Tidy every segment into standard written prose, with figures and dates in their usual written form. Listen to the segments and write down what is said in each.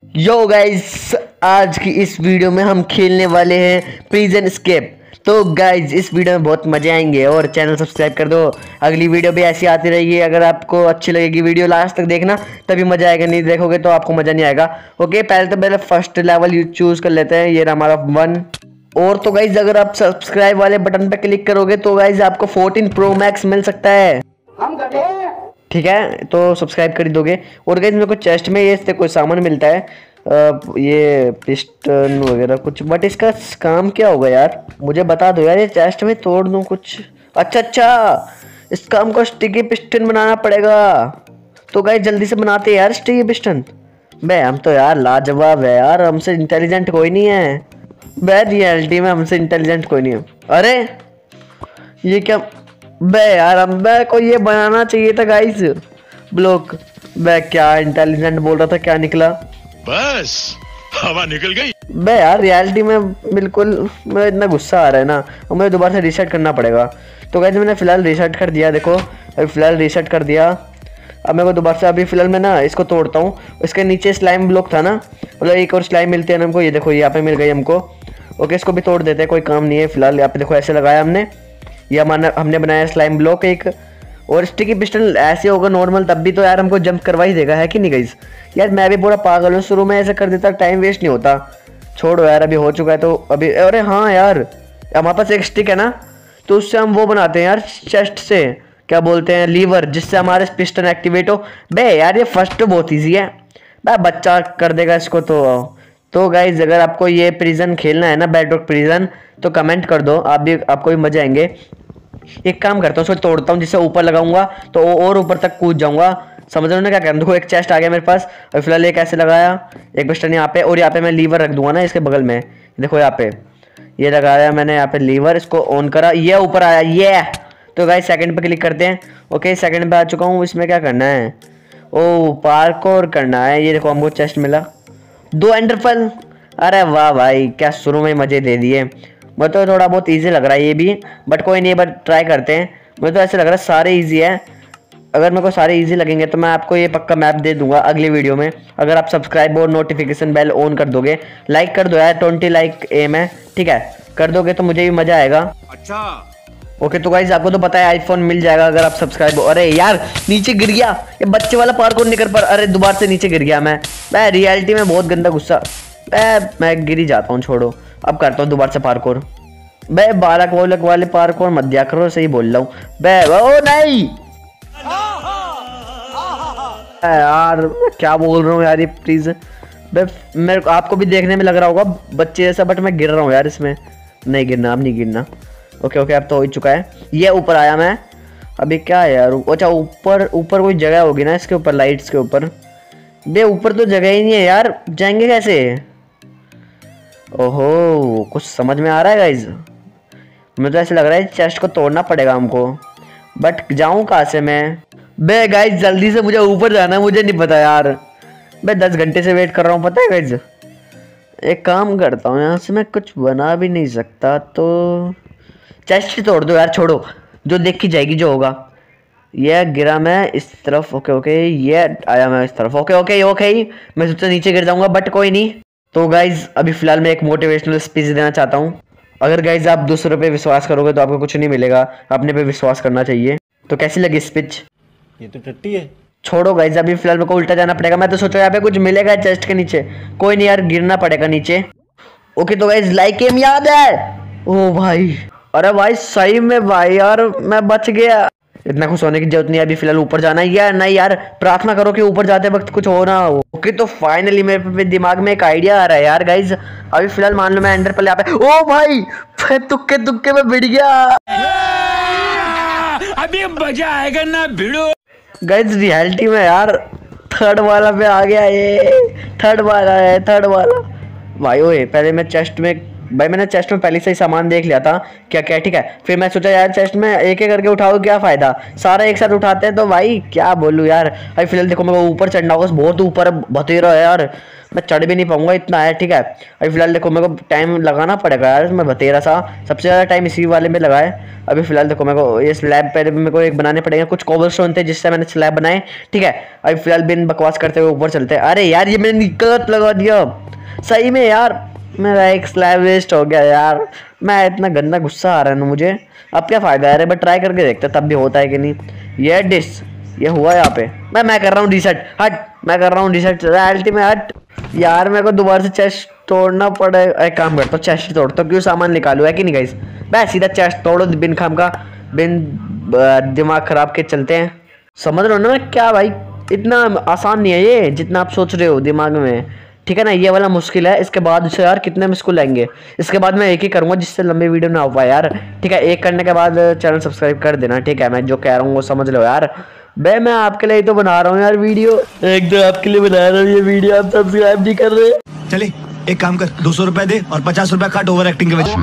Yo guys, आज की इस वीडियो में हम खेलने वाले हैं प्रिजन एस्केप। तो गाइस इस वीडियो में बहुत मजे आएंगे और चैनल सब्सक्राइब कर दो। अगली वीडियो भी ऐसी आती रहेगी। अगर आपको अच्छी लगेगी वीडियो लास्ट तक देखना, तभी मजा आएगा, नहीं देखोगे तो आपको मजा नहीं आएगा। ओके, पहले फर्स्ट लेवल चूज कर लेते हैं। ये रहा हमारा 1। और तो गाइज अगर आप सब्सक्राइब वाले बटन पे क्लिक करोगे तो गाइज आपको 14 प्रो मैक्स मिल सकता है। ठीक है, तो सब्सक्राइब कर दोगे। और गाइज मेरे को चेस्ट में ये इससे कोई सामान मिलता है, ये पिस्टन वगैरह कुछ, बट इसका काम क्या होगा यार, मुझे बता दो यार। ये चेस्ट में तोड़ दूं कुछ? अच्छा, इस काम को स्टिकी पिस्टन बनाना पड़ेगा। तो गाइज जल्दी से बनाते हैं यार स्टिकी पिस्टन। बे हम तो यार लाजवाब है यार, हमसे इंटेलिजेंट कोई नहीं है। बे रियलिटी में हमसे इंटेलिजेंट कोई नहीं है। अरे ये क्या? बे यार हम को ये बनाना चाहिए था गाइस, ब्लॉक। बे क्या इंटेलिजेंट बोल रहा था, क्या निकला? बस हवा निकल गई। बे यार रियलिटी में बिल्कुल मुझे इतना गुस्सा आ रहा है ना, और मुझे दोबारा से रीसेट करना पड़ेगा। तो गाइस मैंने फिलहाल रीसेट कर दिया, देखो अभी फिलहाल रीसेट कर दिया। अब मेरे को दोबारा से अभी फिलहाल मैं ना इसको तोड़ता हूँ। इसके नीचे स्लाइम ब्लॉक था ना, मतलब एक और स्लाइम मिलती है ना हमको। ये देखो यहाँ पे मिल गई हमको। ओके, इसको भी तोड़ देते हैं, कोई काम नहीं है। फिलहाल यहाँ पे देखो ऐसे लगाया हमने, ये हमने बनाया स्लाइम ब्लॉक एक। और स्टिकी पिस्टन ऐसे होगा नॉर्मल, तब भी तो यार हमको जंप करवा ही देगा, है कि नहीं गाइस? यार मैं भी पूरा पागल हूँ, शुरू में ऐसे कर देता, टाइम वेस्ट नहीं होता। छोड़ो यार, अभी हो चुका है तो अभी। अरे हाँ यार, हमारे पास एक स्टिक है ना, तो उससे हम वो बनाते हैं यार चेस्ट से, क्या बोलते हैं, लीवर, जिससे हमारे पिस्टन एक्टिवेट हो। बे यार ये फर्स्ट तो बहुत ईजी है, भाई बच्चा कर देगा इसको। तो गाइज अगर आपको ये प्रिजन खेलना है ना, बेडरॉक प्रिजन, तो कमेंट कर दो, आपको भी मजे आएंगे। एक काम करता हूँ, उसको तोड़ता हूँ, जिससे ऊपर लगाऊंगा तो और ऊपर तक कूद जाऊंगा। समझ रहे हो ना क्या करना? देखो एक चेस्ट आ गया मेरे पास, और फिलहाल एक ऐसे लगाया, एक पिस्टन यहाँ पे, और यहाँ पे मैं लीवर रख दूंगा ना इसके बगल में। देखो यहाँ पे ये लगाया मैंने, यहाँ पे लीवर, इसको ऑन करा, ये ऊपर आया ये। तो गाइस सेकंड पे क्लिक करते हैं। ओके, सेकंड पे आ चुका हूँ। इसमें क्या करना है? ओ पार्कोर करना है। ये देखो हमको चेस्ट मिला, 2 एंडरपल। अरे वाह भाई, क्या शुरू में मजे दे दिए। मुझे तो थोड़ा बहुत इजी लग रहा है ये भी, बट कोई नहीं, बट ट्राई करते हैं। मुझे तो ऐसे लग रहा है सारे इजी है। अगर मेरे को सारे इजी लगेंगे तो मैं आपको ये पक्का मैप दे दूंगा अगली वीडियो में, अगर आप सब्सक्राइब और नोटिफिकेशन बेल ऑन कर दोगे। लाइक कर दो यार, 20 लाइक एम है, ठीक है? कर दोगे तो मुझे भी मजा आएगा। अच्छा ओके, तो गाइस आपको तो पता है आईफोन मिल जाएगा अगर आप सब्सक्राइब हो। अरे यार नीचे गिर गया, ये बच्चे वाला पार्कोर निकल पर। अरे दोबारा से नीचे गिर गया मैं रियलिटी में बहुत गंदा गुस्सा। मैं गिर ही जाता हूँ, छोड़ो, अब करता हूँ दोबारा से पार्कोर। बे बालक वोलक वाले पार्कोर मत दिया करो, सही बोल रहा हूँ। बे ओ नहीं यार, क्या बोल रहा हूँ यार, ये प्लीज। बे मेरे को, आपको भी देखने में लग रहा होगा बच्चे जैसा, बट मैं गिर रहा हूँ यार इसमें। नहीं गिरना, अब नहीं गिरना। ओके अब तो हो ही चुका है। ये ऊपर आया मैं, अभी क्या है यार? अच्छा ऊपर कोई जगह होगी ना इसके ऊपर, लाइट्स के ऊपर। बे ऊपर तो जगह ही नहीं है यार, जाएंगे कैसे? ओहो, कुछ समझ में आ रहा है गाइज। मुझे तो ऐसे लग रहा है चेस्ट को तोड़ना पड़ेगा हमको, बट जाऊं कहाँ से मैं? बे गाइज जल्दी से मुझे ऊपर जाना है, मुझे नहीं पता यार। मैं 10 घंटे से वेट कर रहा हूँ, पता है गाइज। एक काम करता हूँ, यहाँ से मैं कुछ बना भी नहीं सकता, तो चेस्ट ही तोड़ दो यार, छोड़ो, जो देखी जाएगी जो होगा। ये गिरा मैं इस तरफ, ओके ये आया मैं इस तरफ, ओके मैं सबसे नीचे गिर जाऊंगा, बट कोई नहीं। तो गाइज अभी फिलहाल मैं एक मोटिवेशनल स्पीच देना चाहता हूँ। अगर गाइज आप दूसरों पे विश्वास करोगे तो आपको कुछ नहीं मिलेगा, अपने पे विश्वास करना चाहिए। तो कैसी लगी स्पीच? ये तो टट्टी है। छोड़ो गाइज, अभी फिलहाल मेरे को उल्टा जाना पड़ेगा। मैं तो सोचा यहाँ पे कुछ मिलेगा चेस्ट के नीचे, कोई नहीं यार, गिरना पड़ेगा नीचे। ओके तो गाइज लाइक एम याद है। ओ भाई, अरे भाई सही में भाई यार, मैं बच गया। इतना खुश होने की जरूरत नहीं है, अभी फिलहाल ऊपर जाना है यार। नहीं यार, प्रार्थना करो कि ऊपर जाते वक्त कुछ हो ना हो। ओके तो फाइनली मेरे दिमाग में एक आइडिया आ रहा है यार गाइज। अभी फिलहाल मान लो मैं एंडर पर यहाँ पे, ओ भाई तुक्के में भिड़ गया। अभी मजा आएगा ना भिड़ो। गाइज रियलिटी में यार थर्ड वाला पे आ गया, ये थर्ड वाला है, थर्ड वाला भाई। ओए पहले मैं चेस्ट में भाई मैंने चेस्ट में पहले से ही सामान देख लिया था क्या क्या, ठीक है। फिर मैं सोचा यार चेस्ट में एक एक करके उठाओ, क्या फायदा, सारा एक साथ उठाते हैं तो भाई क्या बोलूँ यार। अभी फिलहाल देखो मेरे को ऊपर चढ़ना होगा, बहुत ऊपर बतेरा है यार, मैं चढ़ भी नहीं पाऊंगा, इतना है, ठीक है। अभी फिलहाल देखो मेरे को टाइम लगाना पड़ेगा यार, मैं बतेरा सा सबसे ज़्यादा टाइम इसी वाले में लगाए। अभी फिलहाल देखो मेरे को ये स्लैब पे मेरे को एक बनाने पड़ेगा, कुछ कोबलस्टोन थे जिससे मैंने स्लैब बनाए, ठीक है। अभी फिलहाल बिन बकवास करते हुए ऊपर चलते हैं। अरे यार ये मैंने गलत लगा दिया सही में यार, मेरा एक स्लैब वेस्ट हो गया यार। मैं इतना गंदा गुस्सा आ रहा है ना मुझे, अब क्या फ़ायदा है, अरे बट ट्राई करके देखते तब भी होता है कि नहीं। ये डिस ये हुआ यहाँ पे, मैं कर रहा हूँ रीसेट, हट मैं कर रहा हूँ रीसेट रियलिटी में, हट यार मेरे को दोबारा से चेस्ट तोड़ना पड़े। एक काम करता हूँ चेस्ट तोड़ता हूँ, क्यों सामान निकालू, है कि नहीं गाइस। मैं सीधा चेस्ट तोड़ो, बिन खाम का बिन दिमाग खराब के चलते हैं, समझ रहे हो ना क्या भाई। इतना आसान नहीं है ये जितना आप सोच रहे हो दिमाग में, ठीक है ना। ये वाला मुश्किल है, इसके बाद से यार कितने मुश्किल आएंगे। इसके बाद मैं एक ही करूंगा जिससे लंबी वीडियो ना हो पाए यार, ठीक है। एक करने के बाद चैनल सब्सक्राइब कर देना, ठीक है। मैं जो कह रहा हूँ वो समझ लो यार, बे मैं आपके लिए तो बना रहा हूँ यार वीडियो, एक तो आपके लिए बना रहा हूँ ये वीडियो, आप सब्सक्राइब नहीं कर रहे। चले एक काम कर, 200 रुपए दे और 50 रुपए काट ओवर एक्टिंग के वजह।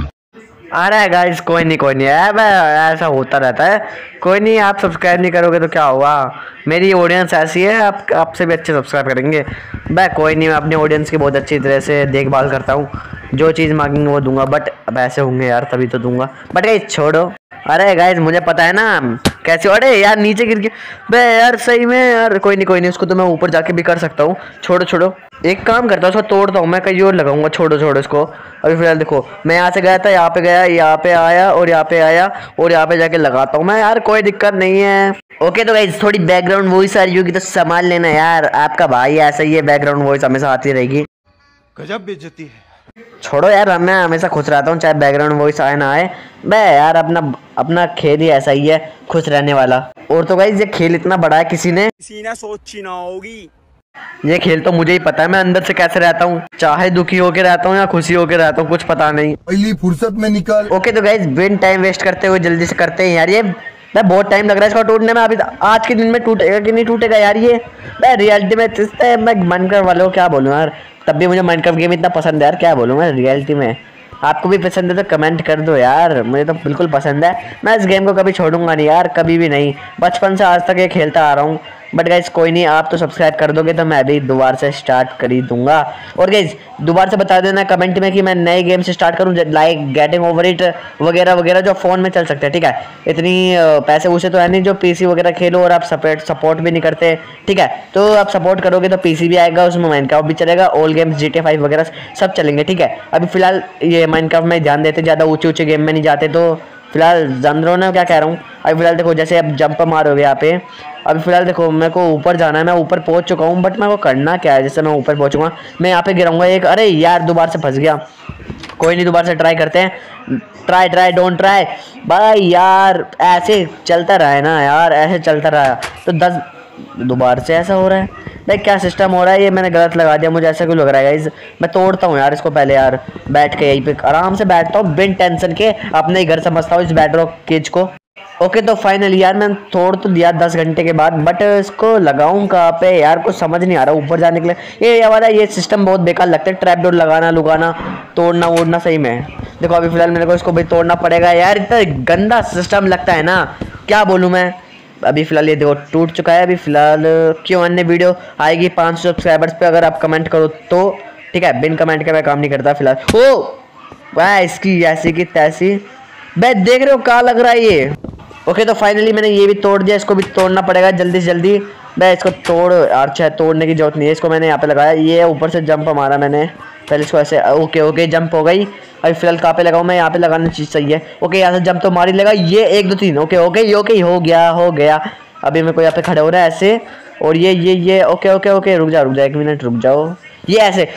अरे गाइस कोई नहीं ऐसा होता रहता है, कोई नहीं। आप सब्सक्राइब नहीं करोगे तो क्या होगा, मेरी ऑडियंस ऐसी है, आपसे भी अच्छे सब्सक्राइब करेंगे। भाई कोई नहीं, मैं अपने ऑडियंस की बहुत अच्छी तरह से देखभाल करता हूँ, जो चीज़ मांगेंगे वो दूंगा, बट अब ऐसे होंगे यार तभी तो दूंगा। बट गाइस छोड़ो, अरे गाइस मुझे पता है ना कैसे, अरे यार नीचे गिर के, बे यार सही में यार, कोई नहीं उसको तो मैं ऊपर जाके भी कर सकता हूँ। छोड़ो एक काम करता हूँ, उसको तोड़ता हूँ मैं, कहीं और लगाऊंगा। छोड़ो इसको। अभी फिलहाल देखो मैं यहाँ से गया था, यहाँ पे गया, यहाँ पे आया और यहाँ पे आया और यहाँ पे जाके लगाता हूँ मैं यार, कोई दिक्कत नहीं है। ओके तो गाइस थोड़ी बैकग्राउंड वॉइस आ रही होगी तो संभाल लेना यार, आपका भाई ऐसा ही है, बैकग्राउंड वॉइस हमेशा आती रहेगी। गजब बेइज्जती है। छोड़ो यार, मैं हमेशा खुश रहता हूँ चाहे बैकग्राउंड वॉइस आए ना आए। बे यार अपना खेल ही ऐसा ही है, खुश रहने वाला। और तो गाइस ये खेल इतना बड़ा है, किसी ने सोची ना होगी। ये खेल तो मुझे ही पता है मैं अंदर से कैसे रहता हूँ, चाहे दुखी होके रहता हूँ या खुशी होके रहता हूँ, कुछ पता नहीं। पहली फुर्सत में निकाल। ओके तो गाइस बिन टाइम वेस्ट करते हुए जल्दी से करते हैं यार, ये मैं बहुत टाइम लग रहा है इसको टूटने में। अभी आज के दिन में टूटेगा कि नहीं टूटेगा यार ये, मैं रियलिटी में मैं माइनक्राफ्ट वाले को क्या बोलूँ यार, तब भी मुझे माइनक्राफ्ट गेम इतना पसंद है यार, क्या बोलूँ मैं रियलिटी में। आपको भी पसंद है तो कमेंट कर दो यार, मुझे तो बिल्कुल पसंद है, मैं इस गेम को कभी छोड़ूंगा नहीं यार, कभी भी नहीं। बचपन से आज तक ये खेलता आ रहा हूँ। बट गाइज कोई नहीं, आप तो सब्सक्राइब कर दोगे तो मैं भी दोबारा से स्टार्ट कर ही दूंगा। और गाइज दोबारा से बता देना कमेंट में कि मैं नए गेम से स्टार्ट करूं, लाइक गेटिंग ओवर इट वगैरह वगैरह, जो फ़ोन में चल सकते हैं, ठीक है। इतनी पैसे वैसे तो है नहीं जो पीसी वगैरह खेलो और आप सपोर्ट भी नहीं करते, ठीक है। तो आप सपोर्ट करोगे तो पीसी भी आएगा, उसमें माइनक्राफ्ट भी चलेगा, ऑल गेम्स GTA 5 वगैरह सब चलेंगे, ठीक है। अभी फिलहाल ये माइनक्राफ्ट में ध्यान देते, ज़्यादा ऊँचे में नहीं जाते, तो फिलहाल जान रहे हो ना क्या कह रहा हूँ। अभी फिलहाल देखो जैसे अब जंप मारोगे यहाँ पे, अभी फिलहाल देखो मेरे को ऊपर जाना है, मैं ऊपर पहुँच चुका हूँ, बट मेरे को करना क्या है, जैसे मैं ऊपर पहुँचूंगा मैं यहाँ पे गिराऊंगा एक, अरे यार दोबारा से फंस गया। कोई नहीं दोबारा से ट्राई करते हैं, ट्राई डोंट ट्राई भाई यार, ऐसे चलता रहा है ना यार, ऐसे चलता रहा तो 10 दोबारा से ऐसा हो रहा है भाई, क्या सिस्टम हो रहा है ये, मैंने गलत लगा दिया, मुझे ऐसा क्यों लग रहा है गाइस। मैं तोड़ता हूँ यार इसको पहले यार, बैठ के यहीं पे आराम से बैठता हूँ बिन टेंशन के, अपने ही घर समझता हूँ इस बेडरॉक केज को। ओके तो फाइनली यार मैं तोड़ तो दिया 10 घंटे के बाद, बट इसको लगाऊं कहाँ पे यार, कुछ समझ नहीं आ रहा ऊपर जाने के लिए। ये वाला ये सिस्टम बहुत बेकार लगता है, ट्रैप डोर लगाना तोड़ना वोड़ना, सही में देखो अभी फिलहाल मेरे को इसको भी तोड़ना पड़ेगा यार, इतना गंदा सिस्टम लगता है ना, क्या बोलूँ मैं। अभी फिलहाल ये देखो टूट चुका है। अभी फिलहाल क्यों अन्य वीडियो आएगी 500 सब्सक्राइबर्स पे अगर आप कमेंट करो तो, ठीक है। बिन कमेंट के मैं काम नहीं करता फिलहाल। ओ वाह इसकी ऐसी की तैसी, भाई देख रहे हो क्या लग रहा है ये। ओके तो फाइनली मैंने ये भी तोड़ दिया, इसको भी तोड़ना पड़ेगा जल्दी से जल्दी। भाई इसको तोड़, अच्छा तोड़ने की जरूरत नहीं है, इसको मैंने यहाँ पे लगाया, ये ऊपर से जंप मारा मैंने पहले, इसको ऐसे ओके जंप हो गई। अभी फिलहाल कहाँ पे लगाऊँ मैं, यहाँ पे लगाना चीज़ सही है। ओके यहाँ से जंप तो मारी लगा, ये 1 2 3 ओके हो गया। अभी मेरे को यहाँ पे खड़े हो रहा है ऐसे, और ये ओके रुक जा 1 मिनट रुक जाओ, ये ऐसे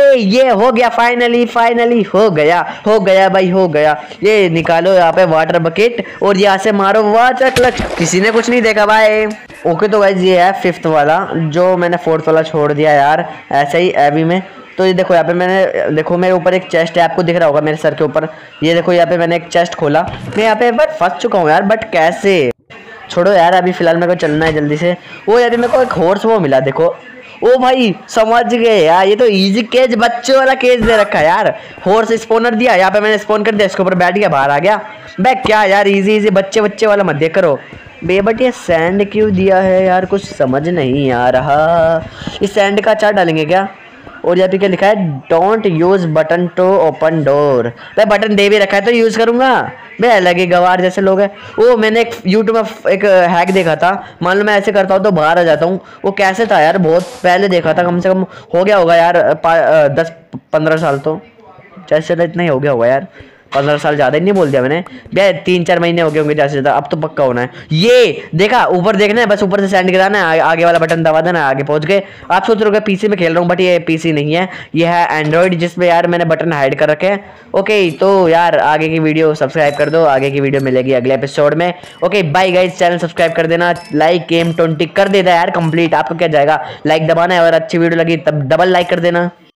ये हो गया, फाइनली हो गया भाई, हो गया। ये निकालो यहाँ पे वाटर बकेट और यहाँ से मारो वाटर क्लच, किसी ने कुछ नहीं देखा भाई। ओके तो गाइस ये है 5th वाला, जो मैंने 4th वाला छोड़ दिया यार ऐसे ही एबी में। तो ये देखो यहाँ पे मैंने, देखो मेरे ऊपर एक चेस्ट है, आपको दिख रहा होगा मेरे सर के ऊपर, ये देखो यहाँ पे मैंने एक चेस्ट खोला, मैं यहाँ पे बट फंस चुका हूँ यार, बट कैसे। छोड़ो यार अभी फिलहाल मेरे को चलना है जल्दी से। वो यार मेरे को एक हॉर्स वो मिला देखो, ओ भाई समझ गए यार, ये तो इजी केज बच्चों वाला केज दे रखा है यार। हॉर्स स्पॉनर दिया, यहाँ पे मैंने स्पॉन कर दिया, इसके ऊपर बैठ गया, बाहर आ गया। बे क्या यार, इजी इजी बच्चे बच्चे वाला मत देख करो बे। बट ये सैंड क्यों दिया है यार, कुछ समझ नहीं आ रहा। इस सैंड का चार्ट डालेंगे क्या? और यहाँ पे क्या लिखा है, don't use button to open door. भाई बटन दे भी रखा है तो यूज करूंगा भाई, अलग ही गवार जैसे लोग हैं। ओ मैंने एक यूट्यूब में एक हैक देखा था, मान लो मैं ऐसे करता हूँ तो बाहर आ जाता हूँ। वो कैसे था यार, बहुत पहले देखा था, कम से कम हो गया होगा यार 10-15 साल, तो जैसे इतना ही हो गया होगा यार। 15 साल ज़्यादा ही नहीं बोल दिया मैंने भैया, 3-4 महीने हो गए होंगे जैसे ज़्यादा। अब तो पक्का होना है। ये देखा, ऊपर देखना है, बस ऊपर से सैंड गिराना है, आगे वाला बटन दबा देना, आगे पहुंच गए। आप सोच रहे हो पीसी में खेल रहा हूँ, बट ये पीसी नहीं है, ये है एंड्रॉइड, जिसमें यार मैंने बटन हाइड कर रखे हैं। ओके तो यार आगे की वीडियो सब्सक्राइब कर दो, आगे की वीडियो मिलेगी अगले एपिसोड में। Okay bye guys, channel subscribe कर देना, लाइक गेम 20 कर देता है यार कंप्लीट। आपको क्या जाएगा, लाइक दबाना है, और अच्छी वीडियो लगी तब डबल लाइक कर देना।